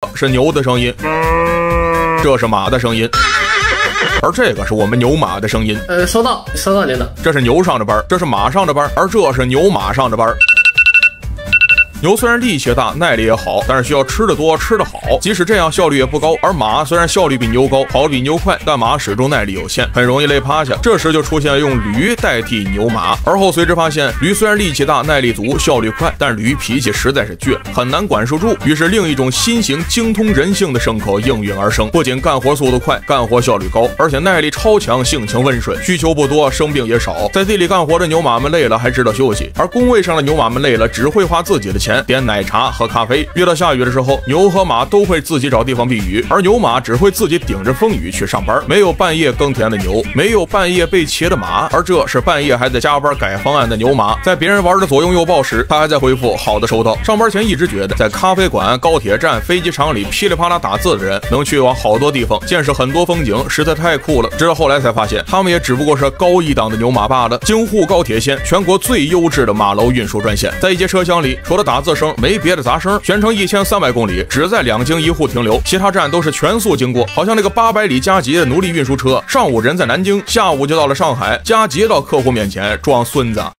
是牛的声音，这是马的声音，而这个是我们牛马的声音。 收到您的。 这是牛上的班，这是马上的班，而这是牛马上的班。牛虽然力气大，耐力也好，但是需要吃得多，吃得好。即使这样，效率也不高。而马虽然效率比牛高，跑得比牛快，但马始终耐力有限，很容易累趴下。这时就出现用驴代替牛马。而后随之发现，驴虽然力气大，耐力足，效率快，但驴脾气实在是倔，很难管束住。于是另一种新型精通人性的牲口应运而生，不仅干活速度快，干活效率高，而且耐力超强，性情温顺，需求不多，生病也少。在地里干活的牛马们累了还知道休息，而工位上的牛马们累了只会花自己的钱，点奶茶喝咖啡。遇到下雨的时候，牛和马都会自己找地方避雨，而牛马只会自己顶着风雨去上班。没有半夜耕田的牛，没有半夜被骑的马，而这是半夜还在加班改方案的牛马。在别人玩的左拥右抱时，他还在回复好的收到。上班前一直觉得在咖啡馆、高铁站、飞机场里噼里啪啦打字的人能去往好多地方，见识很多风景，实在太酷了。直到后来才发现，他们也只不过是高一档的牛马罢了。京沪高铁线，全国最优质的马楼运输专线，在一节车厢里，除了打字声没别的杂声，全程1300公里只在2京1沪停留，其他站都是全速经过。好像那个800里加急的奴隶运输车，上午人在南京，下午就到了上海，加急到客户面前装孙子。